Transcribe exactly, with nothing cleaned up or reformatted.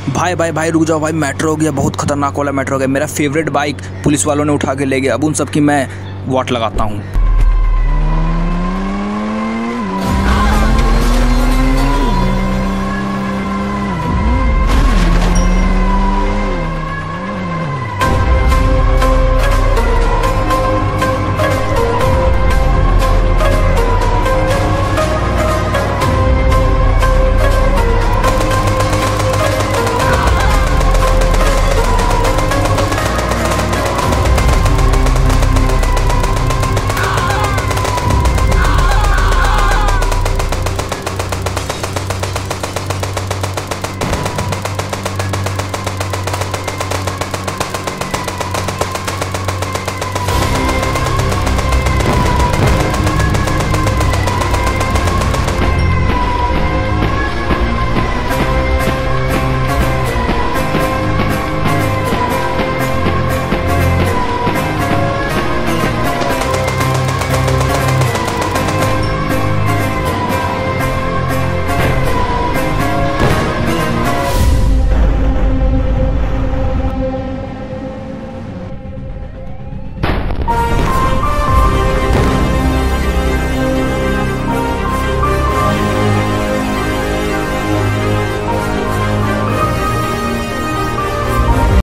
भाई भाई भाई रुक जाओ भाई, मैटर हो गया, बहुत खतरनाक वाला मैटर हो गया। मेरा फेवरेट बाइक पुलिस वालों ने उठा के ले गया। अब उन सब की मैं वाट लगाता हूँ।